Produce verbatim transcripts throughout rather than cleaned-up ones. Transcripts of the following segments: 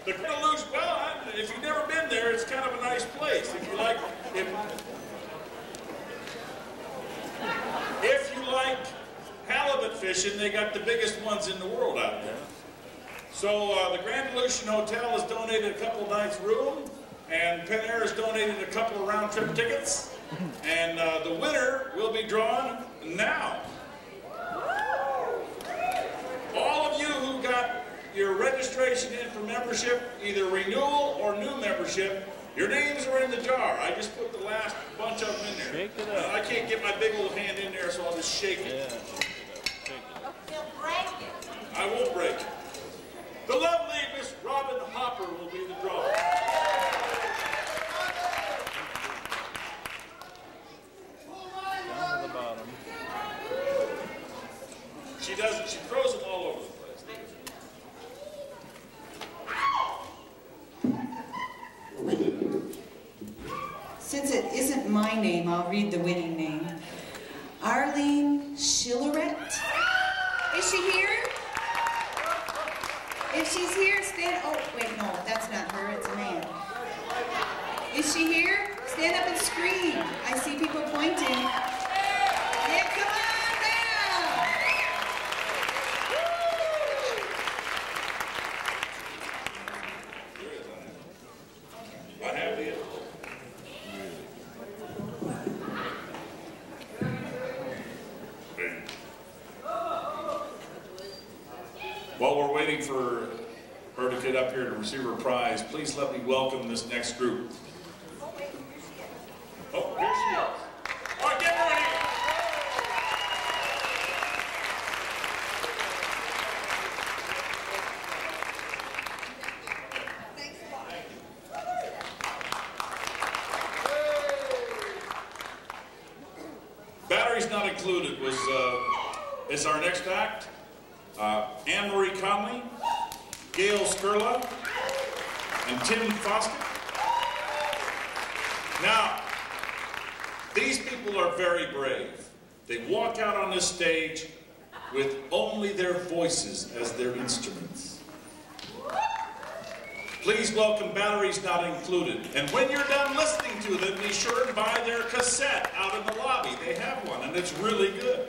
The Illusion, well, I, if you've never been there, it's kind of a nice place. If you like, if, if you like halibut fishing, they got the biggest ones in the world out there. So uh, the Grand Aleutian Hotel has donated a couple nights room, and Penn Air has donated a couple of round trip tickets, and uh, the winner will be drawn now. All of you who got your registration in for membership, either renewal or new membership, your names are in the jar. I just put the last bunch of them in there. Shake it up. Uh, I can't get my big old hand in there, so I'll just shake it. Yeah, shake it up. He'll break it. I won't break it. The lovely Miss Robin Hopper will be the draw. Down to the bottom. She doesn't, she throws them all over the place. Since it isn't my name, I'll read the winning name. Arlene Schilleret. Is she here? If she's here, stand, oh, wait, no, that's not her, it's a man. Is she here? Stand up and scream. I see people pointing. Yeah, come on down. What have you? While we're waiting for her to get up here to receive her prize, please let me welcome this next group. Oh, here she is. All right, get her in here. Batteries Not Included was uh, is our next act. Uh, Anne-Marie Conley, Gail Skurla, and Tim Foskett. Now, these people are very brave. They walk out on this stage with only their voices as their instruments. Please welcome Batteries Not Included. And when you're done listening to them, be sure to buy their cassette out in the lobby. They have one, and it's really good.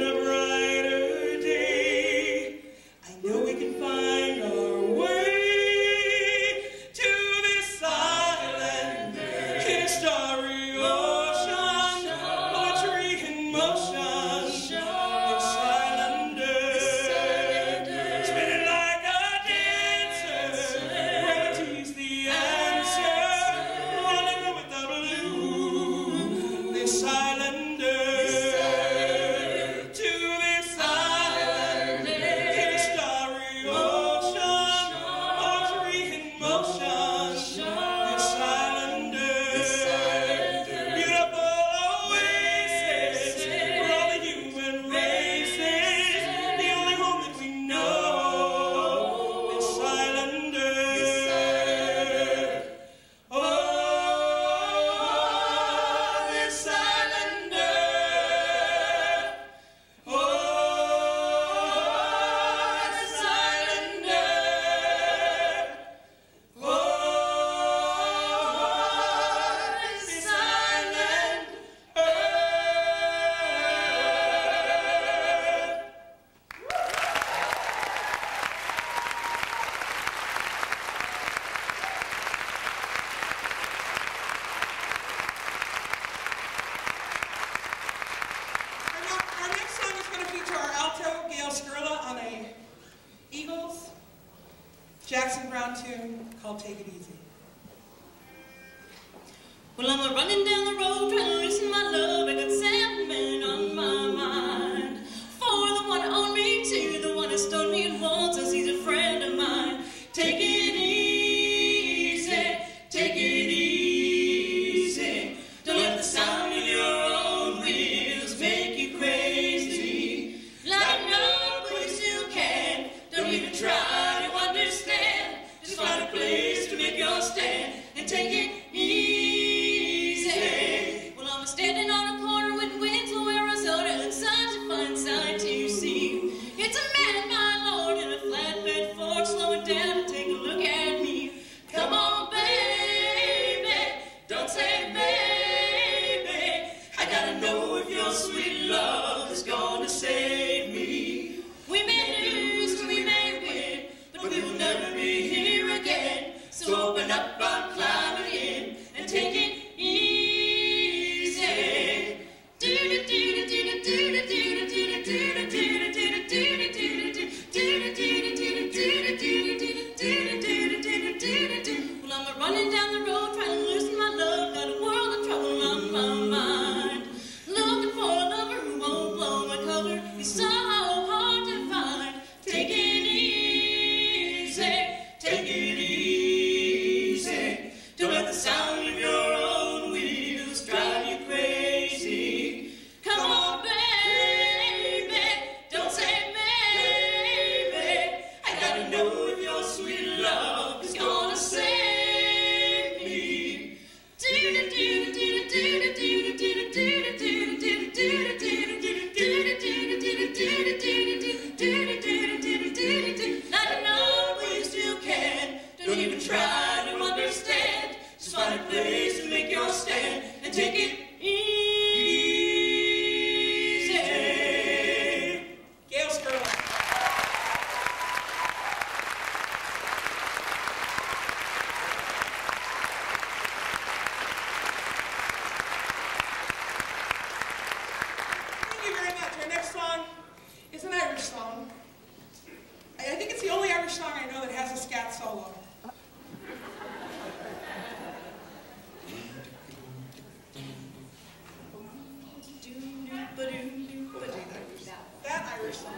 Know we can find our way. Jackson Brown tune called Take It Easy. Well, I'm a running down the road trying to loosen my love. I got seven men on my mind. Four, the one who owned me. Two, the one who stoned me and once, as he's a friend of mine. Take it easy, take it easy. Don't let the sound of your own wheels make you crazy. Lighten up when you still can. Don't even try to understand. Just find a place to make your stand and take it easy. Well, I'm standing on a corner with Winslow, Arizona, and such a fine sight to see. It's a man, my lord, in a flatbed Ford, slowing down and take a look at me. Come on, baby, don't say maybe. I gotta know if your sweet love is gonna save me. We may lose, we may win, but we will never be here again. So open up, I'm climbing in, and take it easy. Do do do do do do do do do do do do. Well, I'm running down the road trying to loosen my love. Got a world of trouble on my mind. Looking for a lover who won't blow my cover. He's so hard to find. Take it easy, take it easy. Don't let the sound of your own wheels drive you crazy. Come on, baby, don't say maybe. I gotta know if your sweet love is gonna save me. Lighten up when you still can. Don't even try to understand. Just find a place to make your stand and take it easy. Gail's Girl. Thank you very much. Our next song is an Irish song. I I think it's the only Irish song I know that has a scat solo. That Irish song.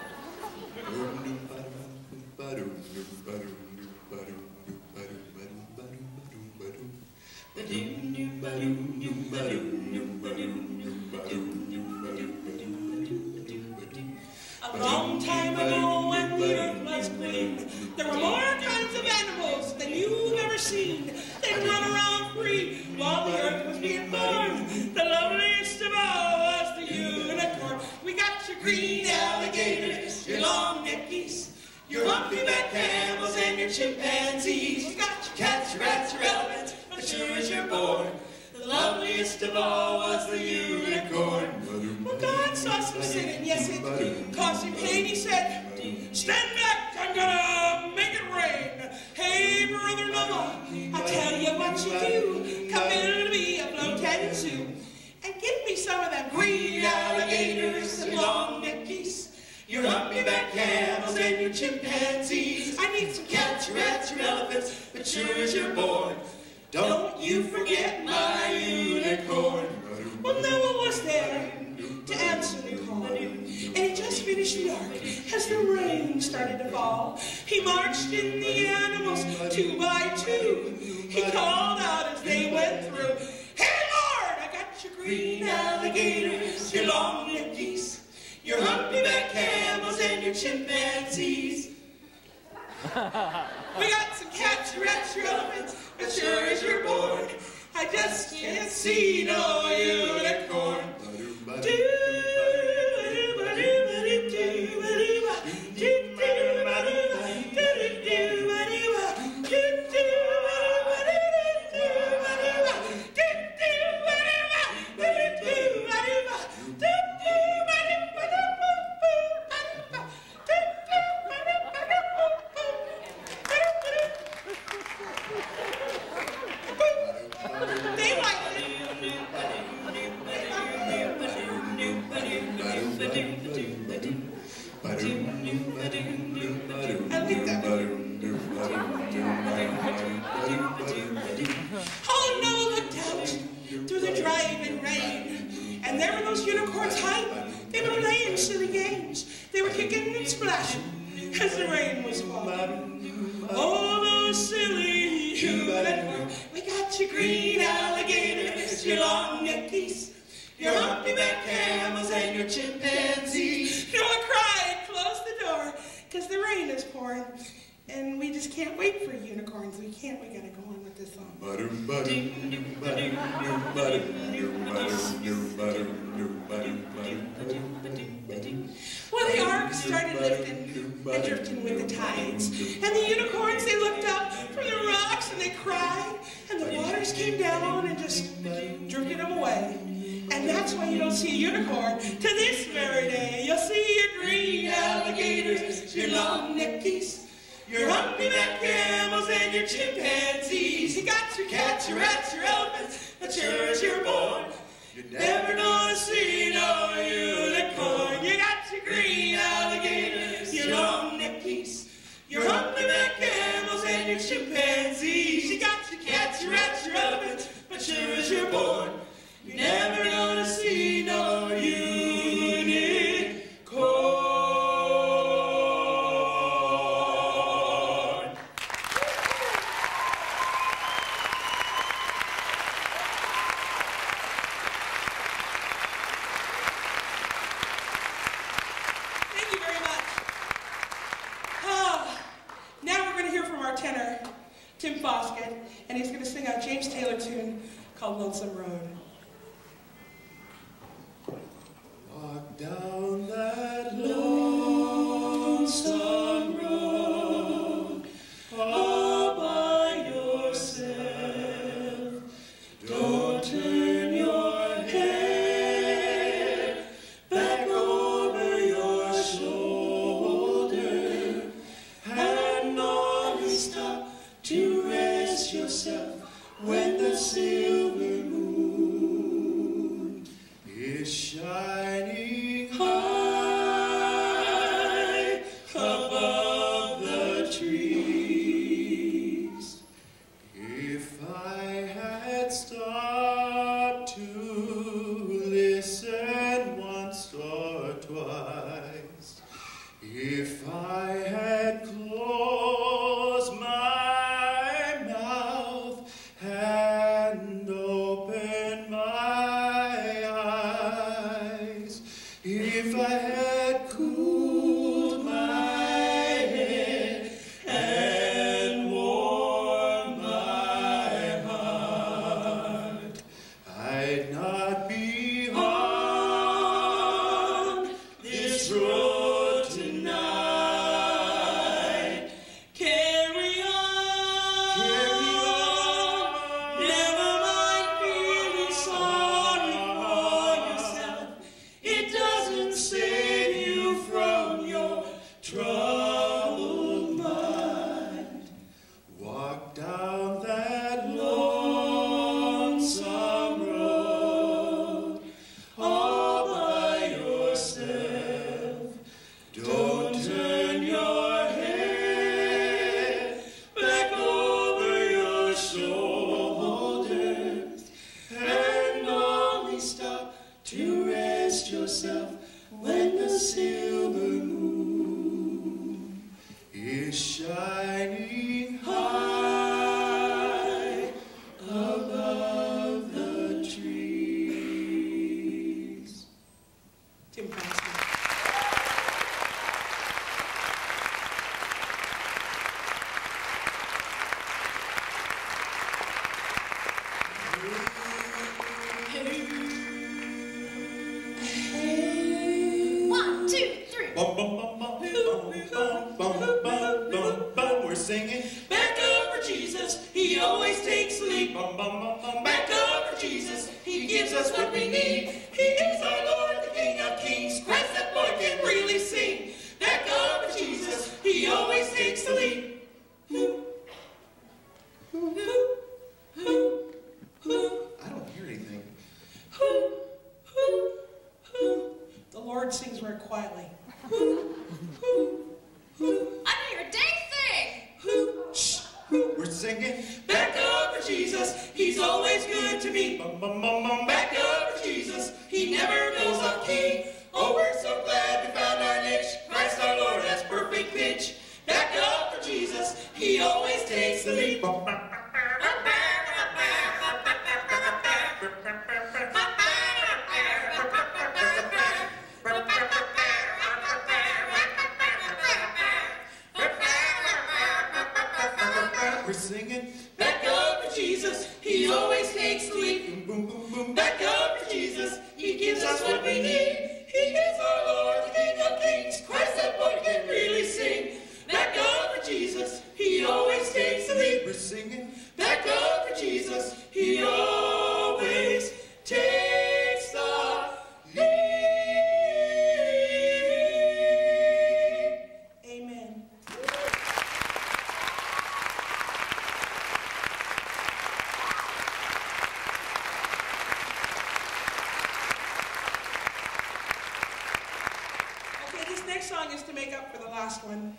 A long time ago when the earth was green, there were more kinds of animals than you've ever seen. They'd run around free while the earth was being born. The loveliest of all was the unicorn. We got your green alligators, your long neck geese, your humpy-back camels and your chimpanzees. You got your cats, your rats, your elephants, but sure as you're born, the loveliest of all was the unicorn. Well, God saw some sinning, yes it caused him pain. He said, stand back, I'm gonna make it rain. Hey, brother Noah, I tell you what you do. Come in to me a floating zoo and get me some of them green alligators and long-necked geese, your humpy-back camels and your chimpanzees. I need some cats, your rats, your elephants, but sure as you're born, don't you forget my unicorn. Well, Noah was there to answer the call, and he just finished the ark as the rain started to fall. He marched in the animals two by two. He called out as they went through, hey Lord, I got your green alligators, your long-necked geese, your humpy-back camels and your chimpanzees. We got some cats, your rats, your elephants, but sure as you're born, I just can't see no unicorn. They like it. Oh, Noah looked out through the driving rain, and there were those unicorns hiding. They were playing silly games. They were kicking and splashing as the rain was falling. Oh, those silly unicorns. We got your green alligators, your long-necked geese, your humpy-back camels, and your chimpanzees. Noah cried, close the door, because the rain is pouring. And we just can't wait for unicorns. We can't. We gotta go on with this song. Well, the ark started lifting and drifting with the tides. And the unicorns, they looked up from the rocks and they cried. And the waters came down and just drifted them away. And that's why you don't see a unicorn to this very day. You'll see your green alligators, your long-necked geese, your humpy-back camels, and your chimpanzees. You got your cats, your rats, your elephants, but sure as you're born, you're never gonna see no unicorn. You got your green alligators, your long-necked geese, your humpy-back camels, and your chimpanzees. You got your cats, your rats, your elephants, but sure as you're born, you're never gonna see no unicorn. Thank you very much. Oh, now we're going to hear from our tenor, Tim Foskett, and he's going to sing a James Taylor tune called Lonesome Road. Walk down that lonesome road all by yourself. Don't turn your head back over your shoulder, and only stop to rest yourself when the silver moon is shining high above the trees. If I had stopped to listen once or twice, if I had closed my mouth and opened my eyes, if I had cooled my head and warmed my heart, I'd not be on this road tonight. Carry on, carry on, never mind feeling sorry for yourself. It doesn't save you from your troubled mind. Walk down that lonesome road all by yourself. Don't turn your head back over your shoulders, and only stop to rest yourself when the silver moon is shining high above the trees. Tim Foskett. One, two, three. Bum, bum, bum, bum, bum, bum, bum, bum, bum, bum. We're singing. Back up for Jesus, he always takes the lead. Bum, bum, bum, bum. Back up for Jesus, he gives us what we need. He is our Lord, the King of Kings. Christ, that boy can really sing. Back up for Jesus, he always takes the lead. I don't hear anything. The Lord sings very quietly. I don't hear a dang thing. Shh. singing. Back up for Jesus, he's always good to me. Bum, bum, bum, bum. Back up for Jesus, he never goes off key. Oh, we're so glad we found our niche. Christ our Lord has perfect pitch. Back up for Jesus, he always takes the lead. We're singing. Back up for Jesus, he always takes the lead. Boom, boom, boom. Back up for Jesus, he gives us what we need. He is our Lord, the King of Kings. Christ, that boy can really sing. Back up for Jesus, he always takes the lead. We're singing. Back up for Jesus, he always takes the lead. Amen. Okay, this next song is to make up for the last one.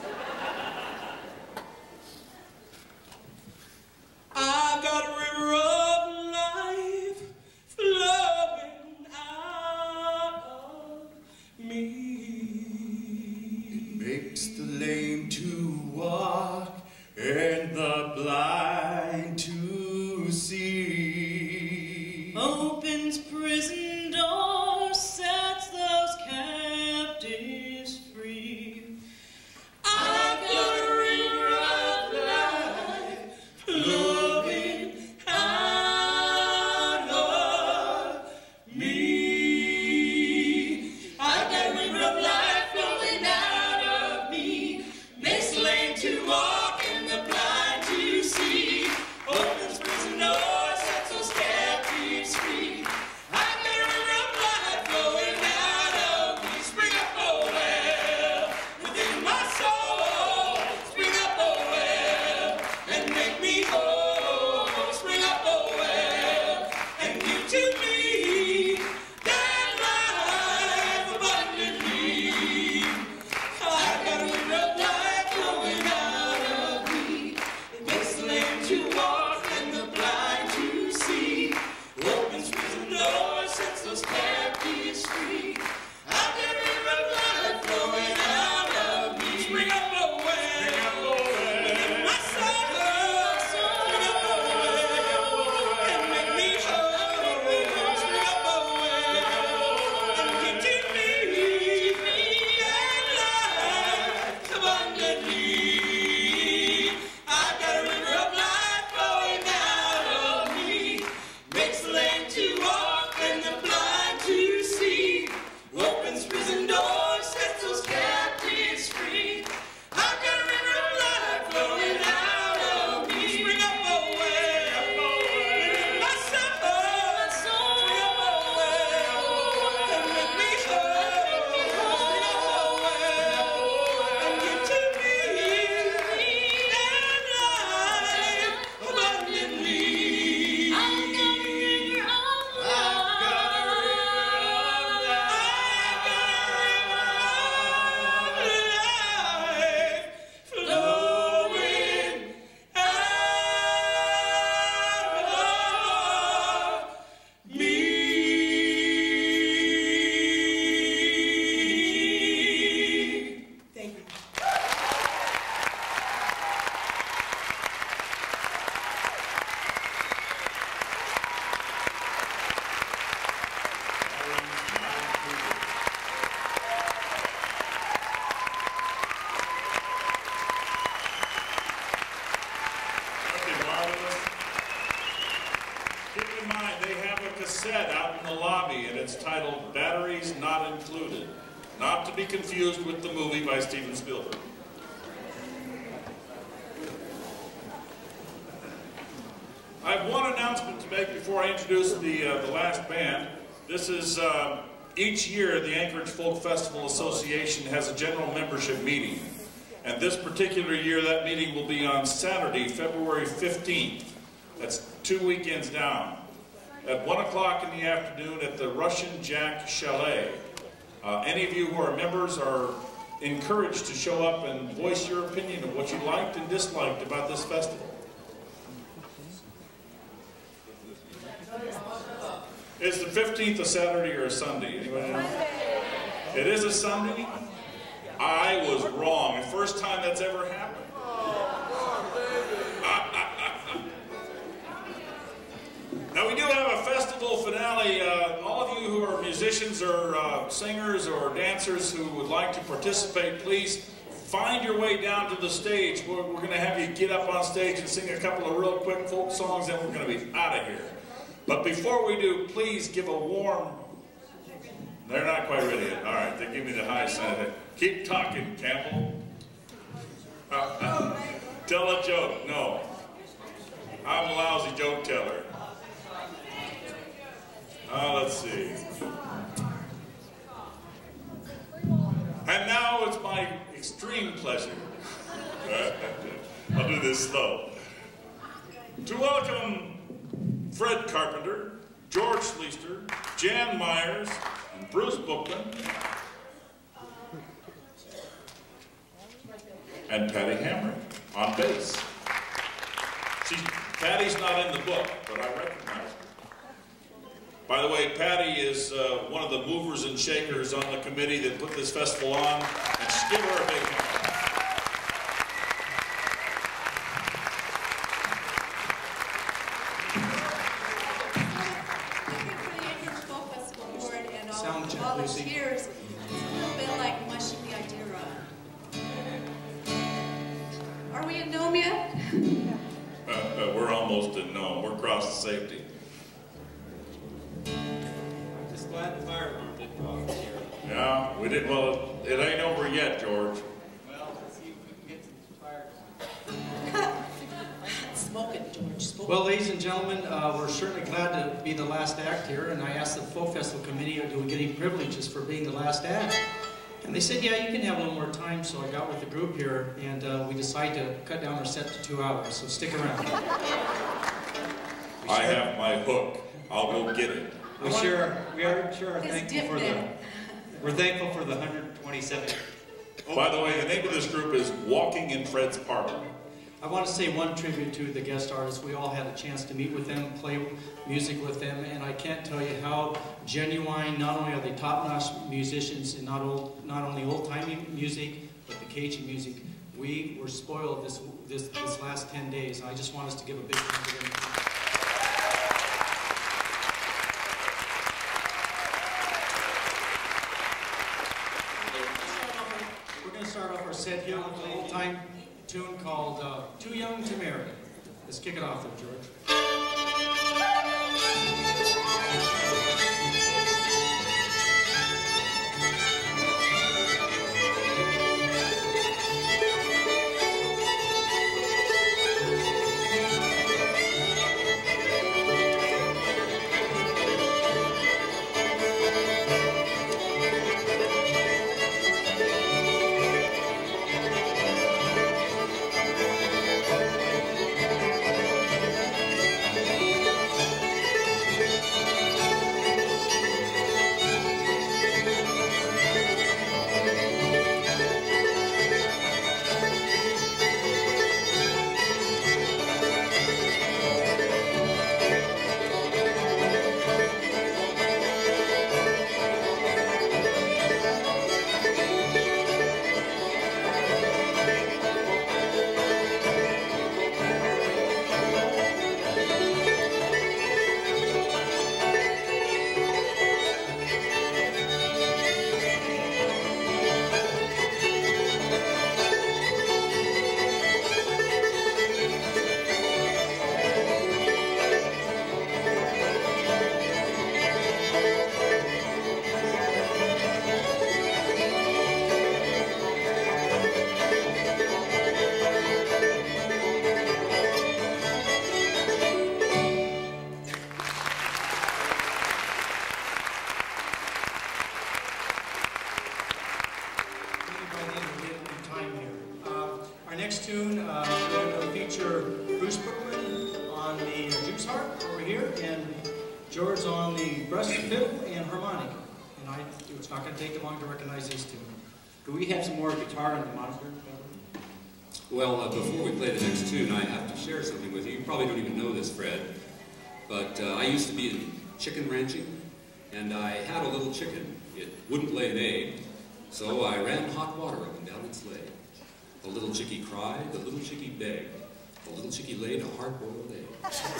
I've got a river of life flowing out of me. It makes the lame to walk and the blind to see. Opens prison doors, sets those captives free. I've got a river of life flowing out of me. I've got a river of life flowing out of me. Makes the lame to walk and the blind to see. Opens prison doors, sets those captives free. I've got a river of life flowing out of me. Spring up, oh well, within my soul. Spring up, oh well, and make me whole. Spring up, oh well, and give to me that life abundantly. I've got a river of life flowing out of me. It makes the lame to walk and the blind to see. Opens prison doors, sets those captives free. I've got a river of life flowing out of me. Spring up, oh well, within my soul. Spring up, oh well, and make me whole. Spring up, oh well, and give to me that life abundantly. I've got a river of life flowing out of me. Makes the lame to walk and the blind to see. Opens prison doors, sets those captives free. I've got a river of life flowing out of me. Spring up, oh well, within my soul. Spring up, oh well, and make me whole. Spring up, oh well, and give to me that life abundantly. I've got a river of I've got a river of life. Flowing out of me. Thank you. Okay, marvelous. Keep in mind, they have a cassette out in the lobby, and it's titled Batteries Not Included. Not to be confused with the movie by Steven Spielberg. I have one announcement to make before I introduce the, uh, the last band. This is, uh, each year the Anchorage Folk Festival Association has a general membership meeting. And this particular year, that meeting will be on Saturday, February fifteenth. That's two weekends down. At one o'clock in the afternoon at the Russian Jack Chalet. Uh, any of you who are members are encouraged to show up and voice your opinion of what you liked and disliked about this festival. Is the fifteenth a Saturday or a Sunday? Anybody know? It is a Sunday? I was wrong. The first time that's ever happened. Now we do have a festival finale. Uh, all of you who are musicians or uh, singers or dancers who would like to participate, please find your way down to the stage. We're, we're going to have you get up on stage and sing a couple of real quick folk songs, and we're going to be out of here. But before we do, please give a warm... They're not quite ready yet. All right, they give me the high side. Keep talking, Campbell. Uh, uh, tell a joke. No. I'm a lousy joke teller. Uh, let's see. And now it's my extreme pleasure. I'll do this slow. To welcome Fred Carpenter, George Schleister, Jan Myers, and Bruce Bookman, and Patty Hamrick on bass. See, Patty's not in the book, but I recognize her. By the way, Patty is uh, one of the movers and shakers on the committee that put this festival on, and just give her a big hand. Looking for the Anchorage Folk Festival board and all, all the cheers. It's a little bit like mushing the idea around. Are we in Nome yet? Uh, uh, we're almost in Nome. We're across the safety. Glad the fire alarm didn't go off here. Yeah, we did. Well, it ain't over yet, George. Well, let's see if we can get some fire going. Smoke it, George. Smoke Well, ladies and gentlemen, uh, we're certainly glad to be the last act here, and I asked the Folk Festival Committee, do we get any privileges for being the last act? And they said, yeah, you can have a little more time, so I got with the group here, and uh, we decided to cut down our set to two hours, so stick around. I have my hook. I'll go get it. We sure, we are sure are His thankful for the, dip we're thankful for the one hundred twenty-seven. By the way, the name of this group is Walking in Fred's Parlor. I want to say one tribute to the guest artists. We all had a chance to meet with them, play music with them, and I can't tell you how genuine, not only are they top-notch musicians and not, old, not only old-timey music, but the Cajun music. We were spoiled this, this, this last ten days. I just want us to give a big hand to them. Start off our set here with an old-time tune called uh, Too Young to Marry. Let's kick it off there, George. Next tune, uh, we're going to feature Bruce Bookman on the juice harp over here, and George on the breast fiddle and harmonica. And I, it's not going to take long to recognize these two. Do we have some more guitar and the monitor? Well, uh, before we play the next tune, I have to share something with you. You probably don't even know this, Fred. But uh, I used to be in chicken ranching, and I had a little chicken. It wouldn't lay an egg, so I ran hot water up and down its leg. The little chickie cried, the little chickie begged. The little chickie laid a hard-boiled egg.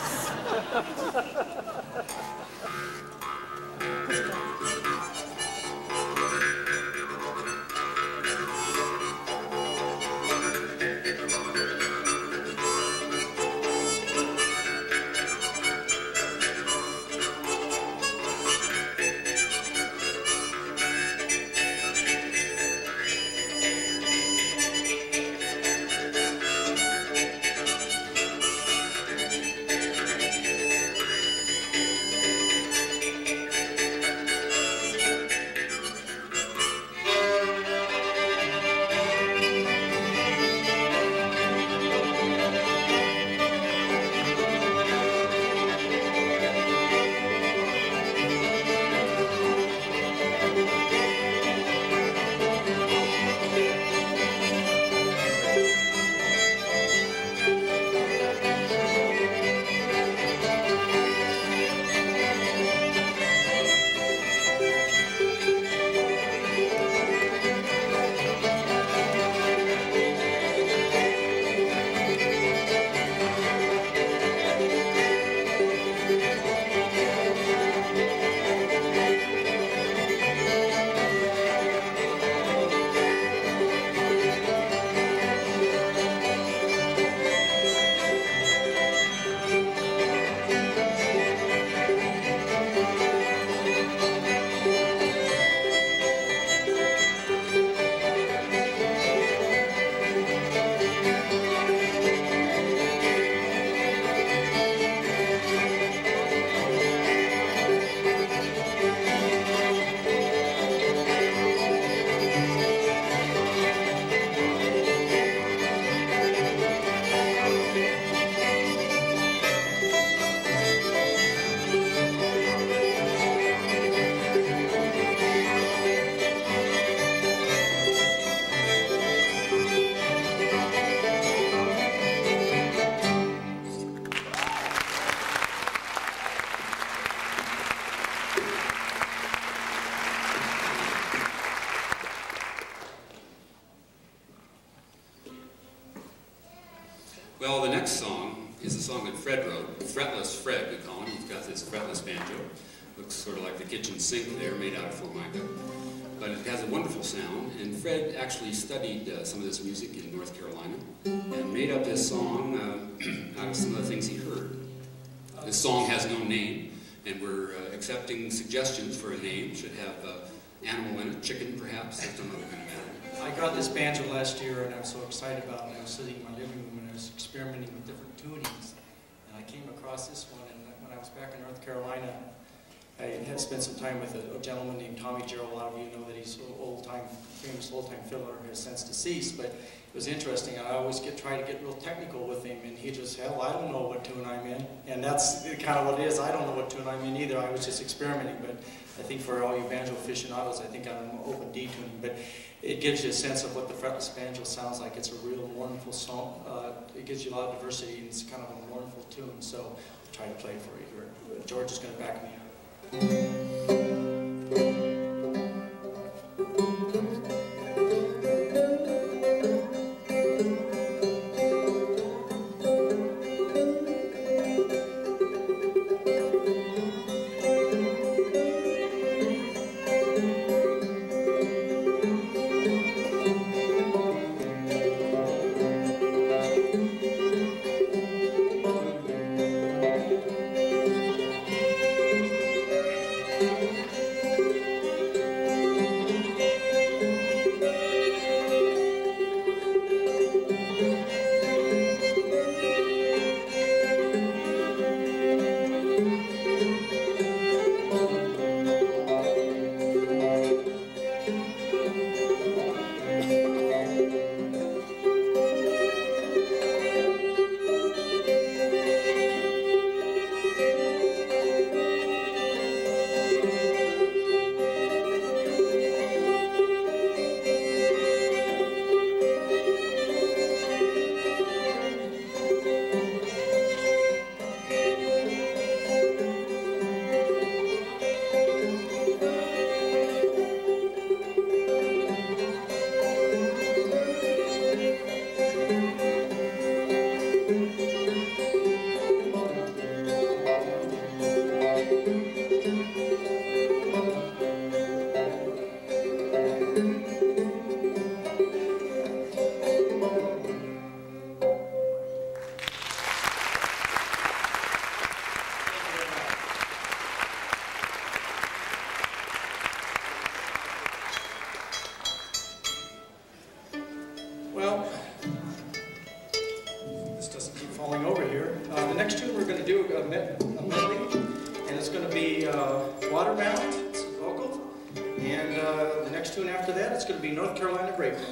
Well, the next song is a song that Fred wrote. Fretless Fred, we call him. He's got this fretless banjo. Looks sort of like the kitchen sink there, made out of formica. But it has a wonderful sound, and Fred actually studied uh, some of this music in North Carolina and made up this song uh, out of some of the things he heard. This song has no name, and we're uh, accepting suggestions for a name. Should have uh, animal in it, chicken perhaps, or some other kind of animal. I got this banjo last year, and I was so excited about it. I was sitting in my living room, and I was experimenting with different tunings. And I came across this one, and when I was back in North Carolina, I had spent some time with a, a gentleman named Tommy Gerald. A lot of you know that he's an old-time, famous old-time fiddler, has since deceased, but it was interesting. I always get try to get real technical with him, and he just, hell, I don't know what tune I'm in. And that's kind of what it is. I don't know what tune I'm in either. I was just experimenting, but I think for all you banjo aficionados, I think I'm open D tuning. But it gives you a sense of what the fretless banjo sounds like. It's a real mournful song. Uh, it gives you a lot of diversity, and it's kind of a mournful tune. So I'll try to play for you here. George is going to back me up. Thank you. next tune we're going to do a, med a medley, and it's going to be uh, Waterbound, it's a vocal, and uh, the next tune after that, it's going to be North Carolina Breakdown.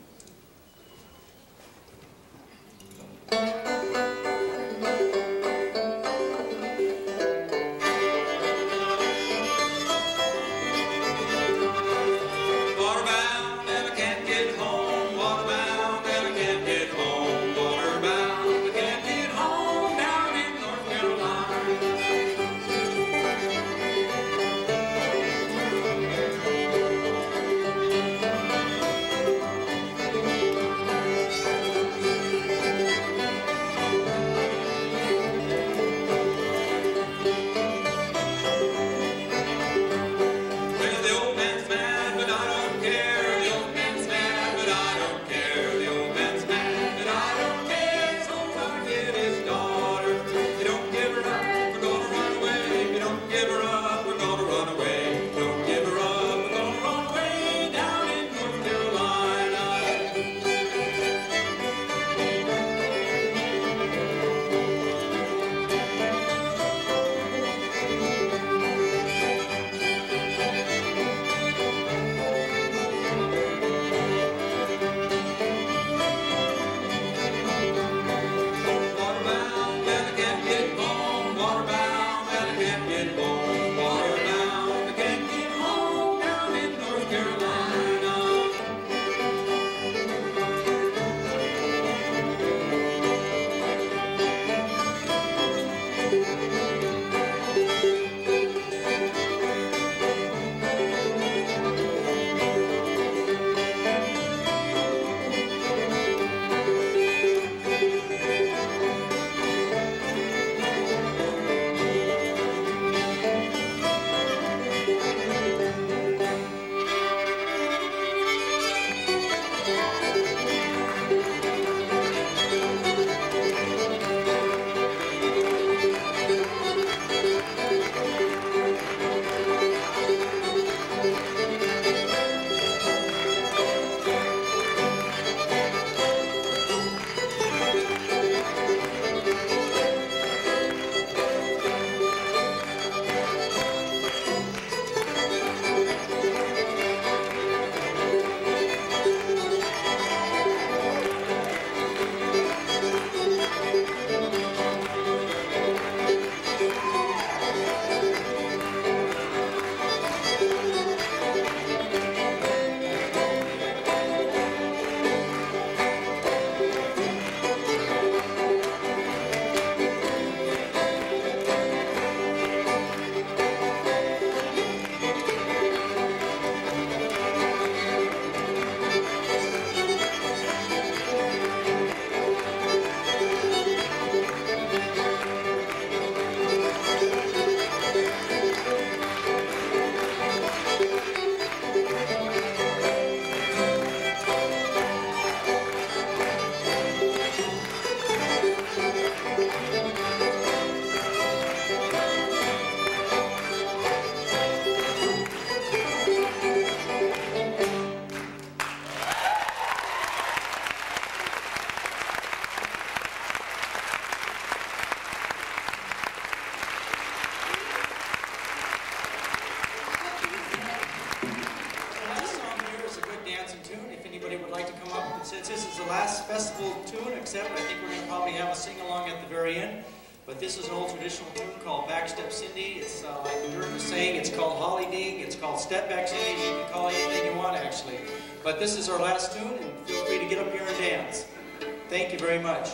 But this is an old traditional tune called Backstep Cindy. It's uh, like Dirk was saying, it's called Holly Ding, it's called Step Back Cindy. You can call it anything you want, actually. But this is our last tune, and feel free to get up here and dance. Thank you very much.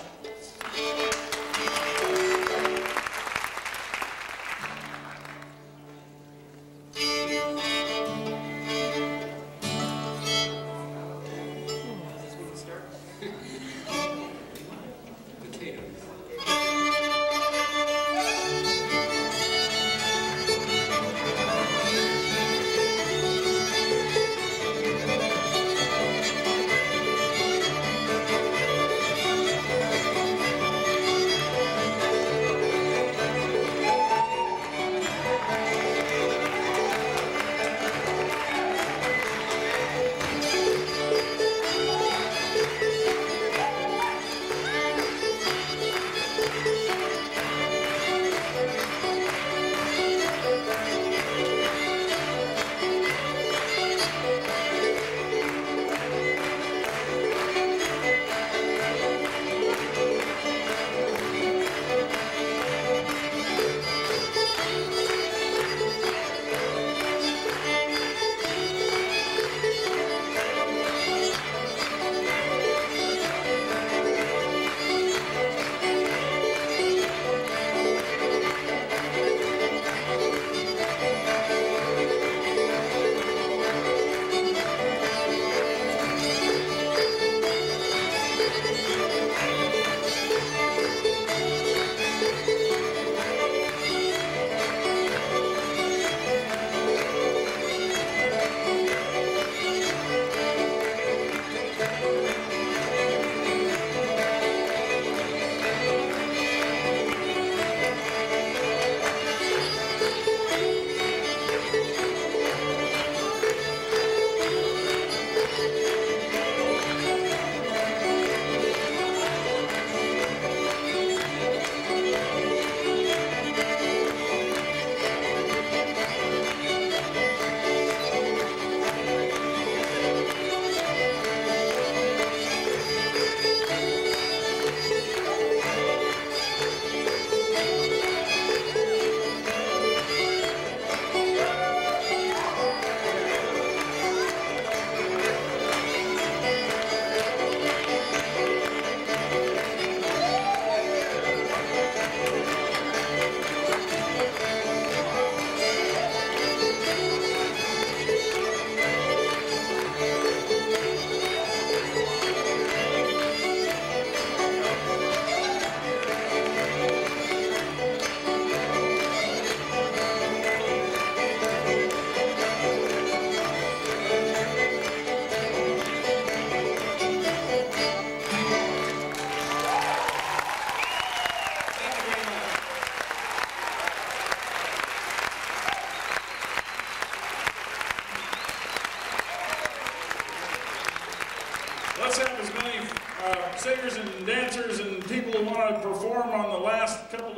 Thank you.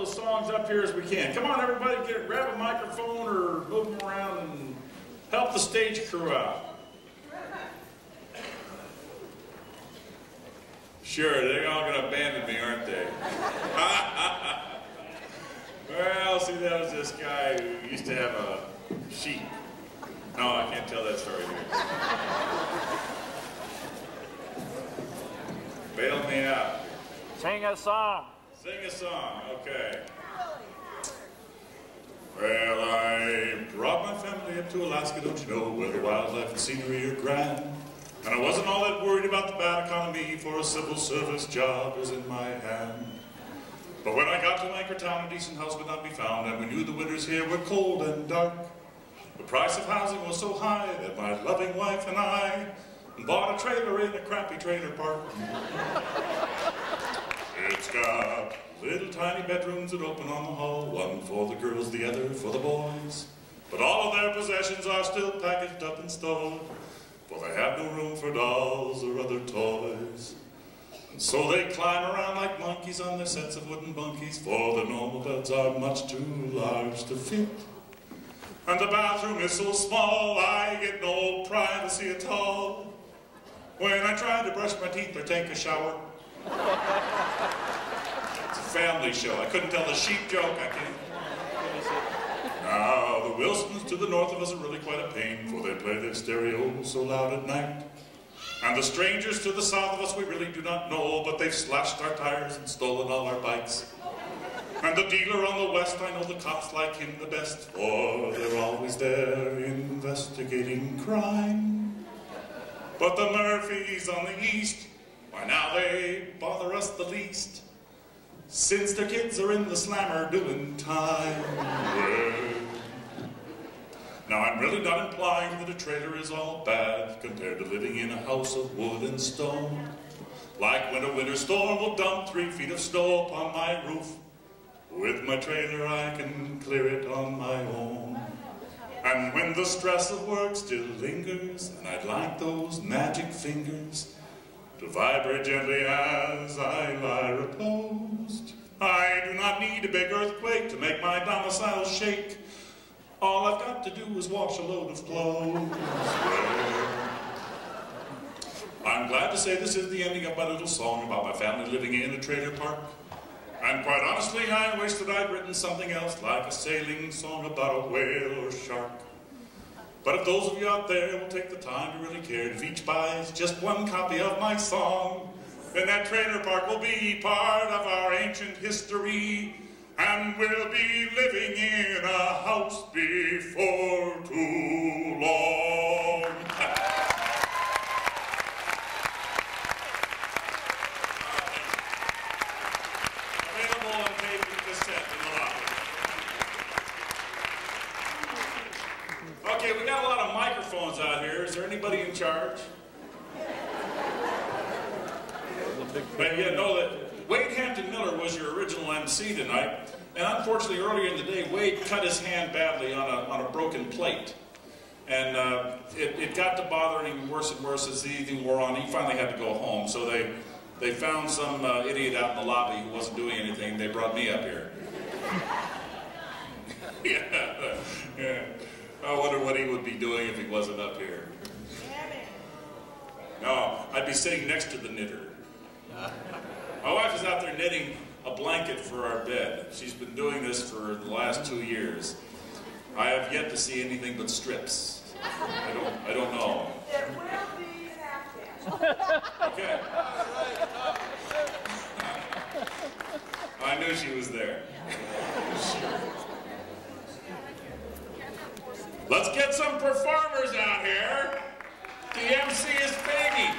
couple of songs up here as we can. Come on, everybody, get grab a microphone or move them around and help the stage crew out. Sure, they're all going to abandon me, aren't they? Well, see, that was this guy who used to have a sheep. No, I can't tell that story here. Bail me out. Sing a song. Sing a song, okay. Well, I brought my family up to Alaska, don't you know, where the wildlife and scenery are grand. And I wasn't all that worried about the bad economy, for a civil service job was in my hand. But when I got to Anchorage town, a decent house could not be found, and we knew the winters here were cold and dark. The price of housing was so high that my loving wife and I bought a trailer in a crappy trailer park. It's got little tiny bedrooms that open on the hall, one for the girls, the other for the boys. But all of their possessions are still packaged up and stored, for they have no room for dolls or other toys. And so they climb around like monkeys on their sets of wooden bunkies, for the normal beds are much too large to fit. And the bathroom is so small, I get no privacy at all. When I try to brush my teeth or take a shower, it's a family show. I couldn't tell the sheep joke, I can't. Now, the Wilsons to the north of us are really quite a pain, for they play their stereo so loud at night. And the strangers to the south of us we really do not know, but they've slashed our tires and stolen all our bikes. And the dealer on the west, I know the cops like him the best, for they're always there investigating crime. But the Murphys on the east, why now they bother us the least, since their kids are in the slammer doing time. Well, now I'm really not implying that a trailer is all bad compared to living in a house of wood and stone. Like when a winter storm will dump three feet of snow upon my roof, with my trailer I can clear it on my own. And when the stress of work still lingers, and I'd like those magic fingers to vibrate gently as I lie reposed, I do not need a big earthquake to make my domicile shake. All I've got to do is wash a load of clothes. Well, I'm glad to say this is the ending of my little song about my family living in a trailer park. And quite honestly, I wish that I'd written something else, like a sailing song about a whale or shark. But if those of you out there will take the time to really care, if each buys just one copy of my song, then that trailer park will be part of our ancient history, and we'll be living in a house before too long. Available on tape and cassette in the lobby. Okay, we got a lot of microphones out here. Is there anybody in charge? But yeah, know that Wade Hampton Miller was your original M C tonight, and unfortunately earlier in the day, Wade cut his hand badly on a, on a broken plate. And uh, it, it got to bothering him worse and worse as the evening wore on. He finally had to go home, so they, they found some uh, idiot out in the lobby who wasn't doing anything. They brought me up here. yeah, yeah. I wonder what he would be doing if he wasn't up here. No, I'd be sitting next to the knitter. My wife is out there knitting a blanket for our bed. She's been doing this for the last two years. I have yet to see anything but strips. I don't, I don't know. It will be an afghan. Okay. I knew she was there. Let's get some performers out here. The M C is fading.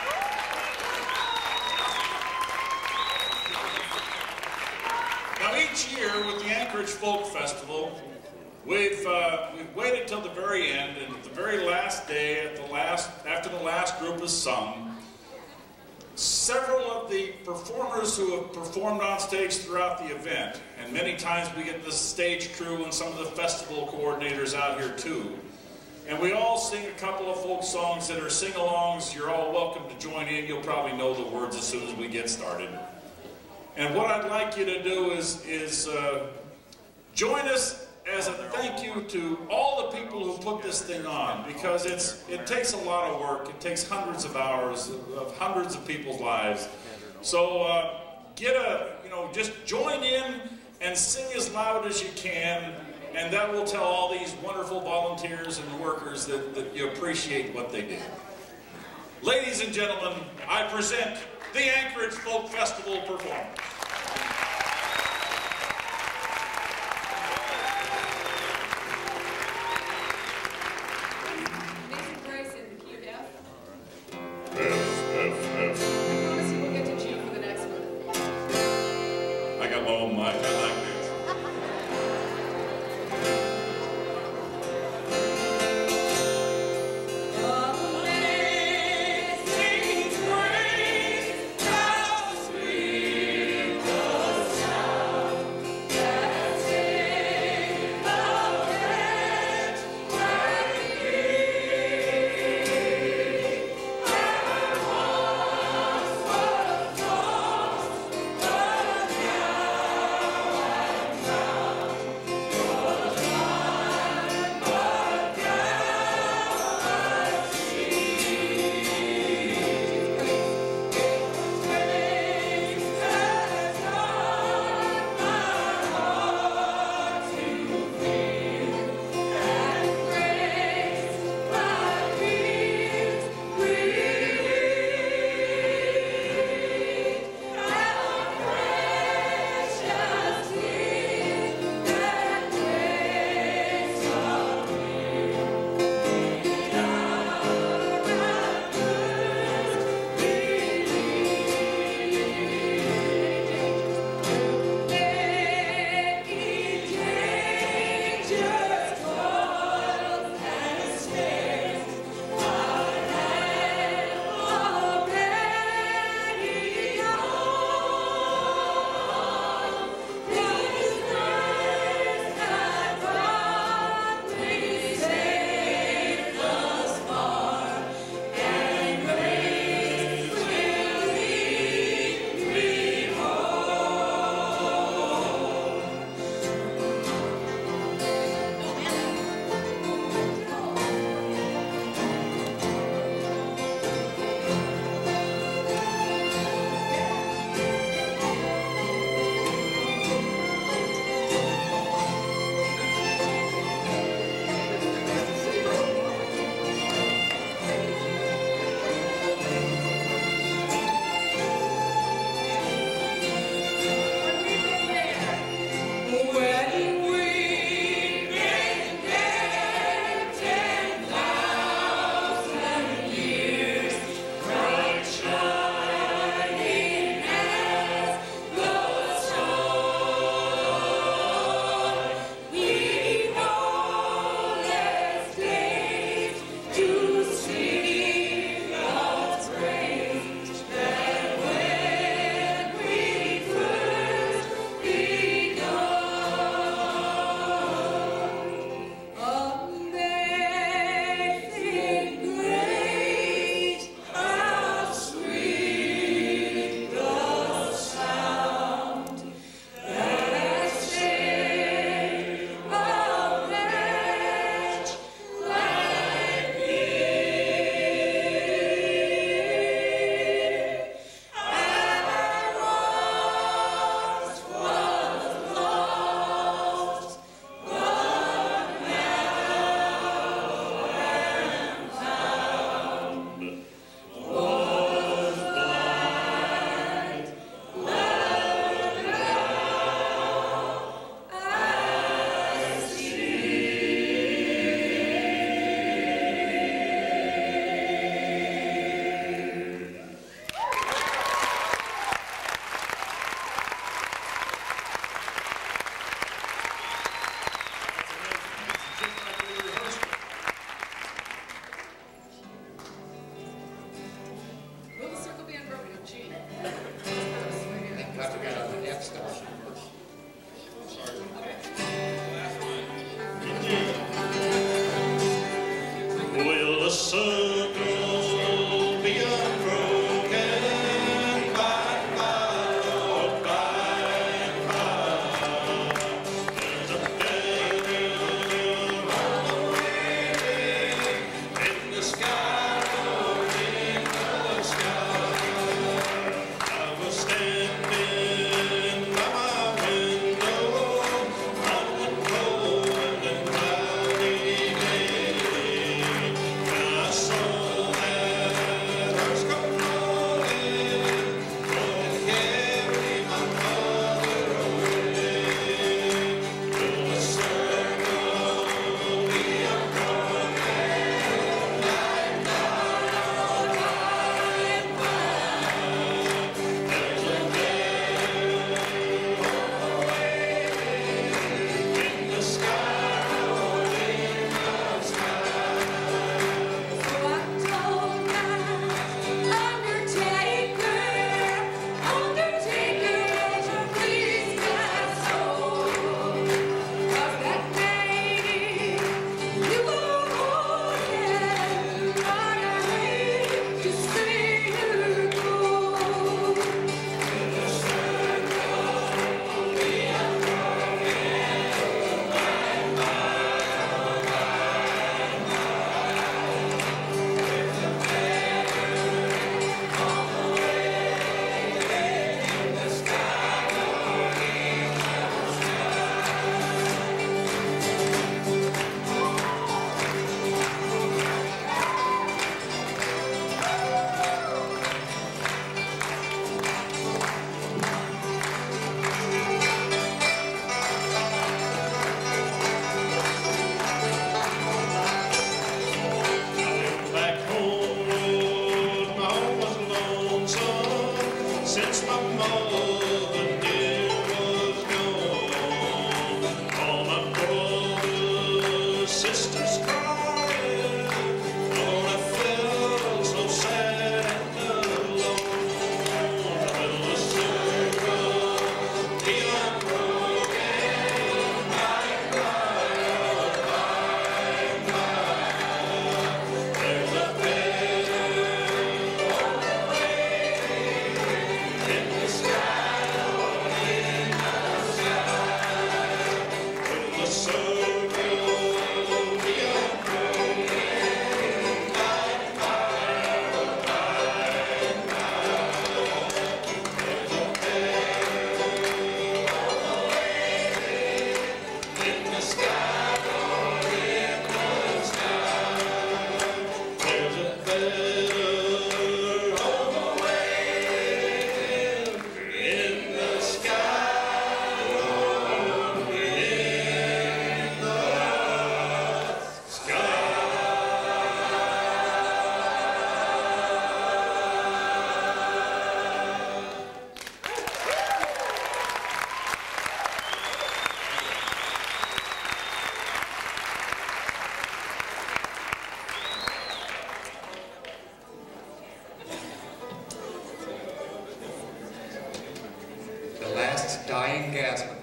Now each year with the Anchorage Folk Festival, we've uh, we've waited till the very end, and at the very last day, at the last after the last group is sung, several of the performers who have performed on stage throughout the event, and many times we get the stage crew and some of the festival coordinators out here too. And we all sing a couple of folk songs that are sing-alongs. You're all welcome to join in. You'll probably know the words as soon as we get started. And what I'd like you to do is, is uh, join us as a thank you to all the people who put this thing on, because it's it takes a lot of work. It takes hundreds of hours of, of hundreds of people's lives. So uh, get a, you know, just join in and sing as loud as you can, and that will tell all these wonderful volunteers and workers that, that you appreciate what they do. Ladies and gentlemen, I present the Anchorage Folk Festival performance. I got my own mic. I like this. Amazing grace, how sweet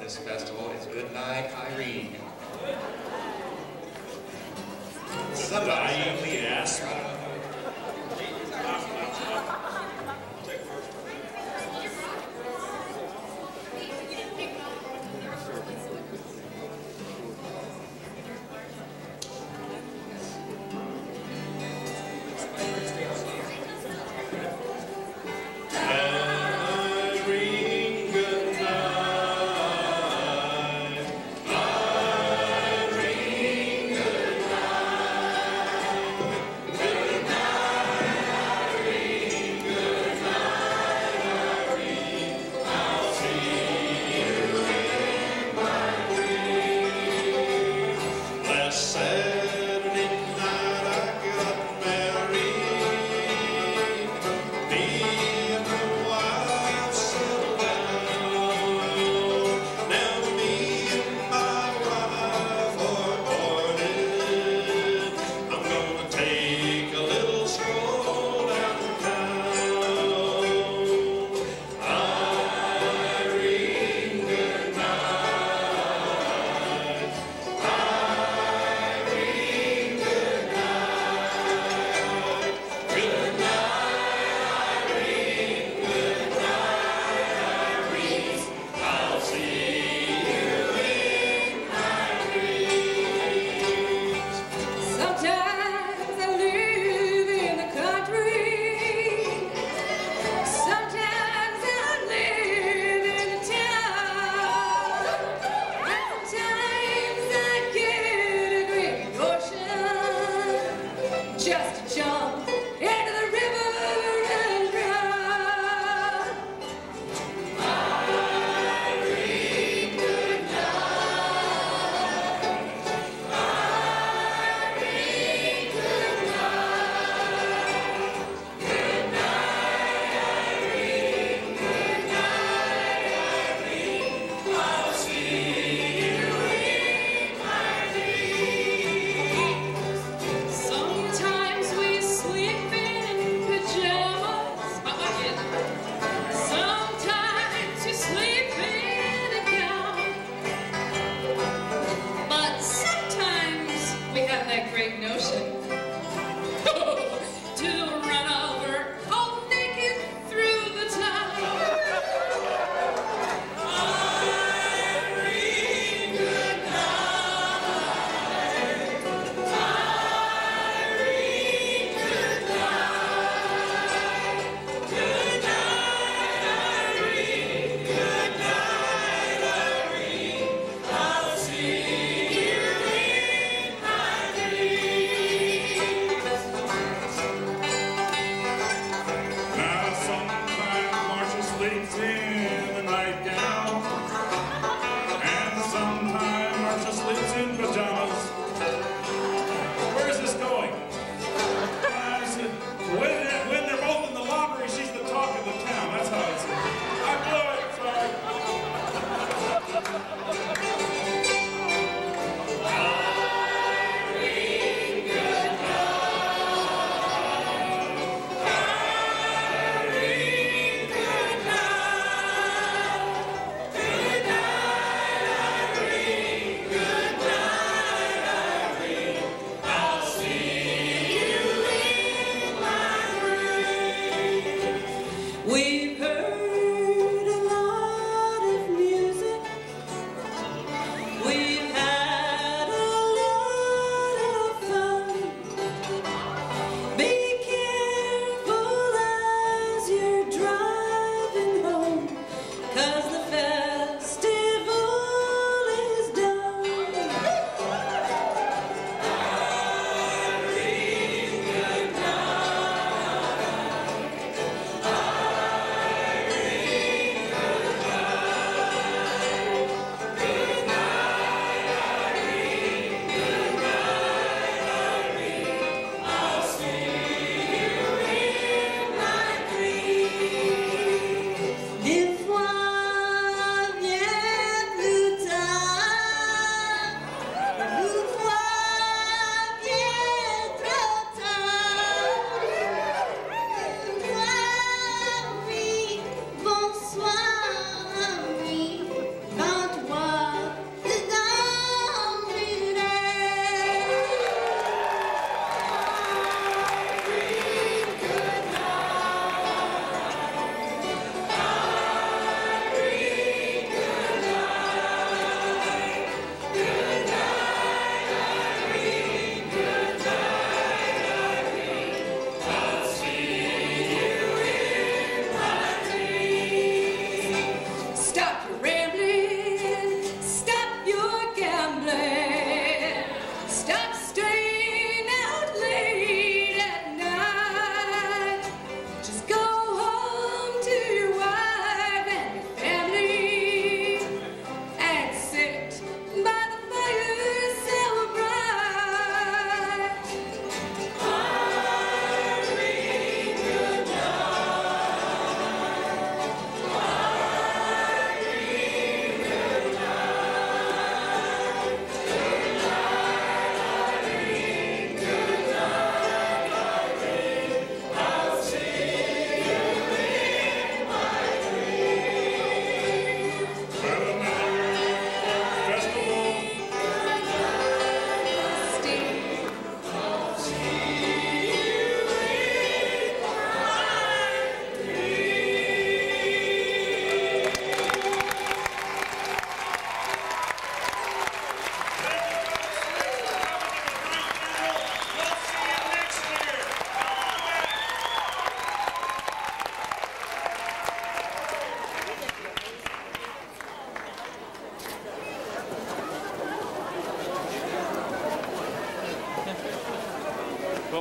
this festival is Good Night, Irene. Dying gasp. Good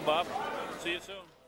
Bob. See you soon.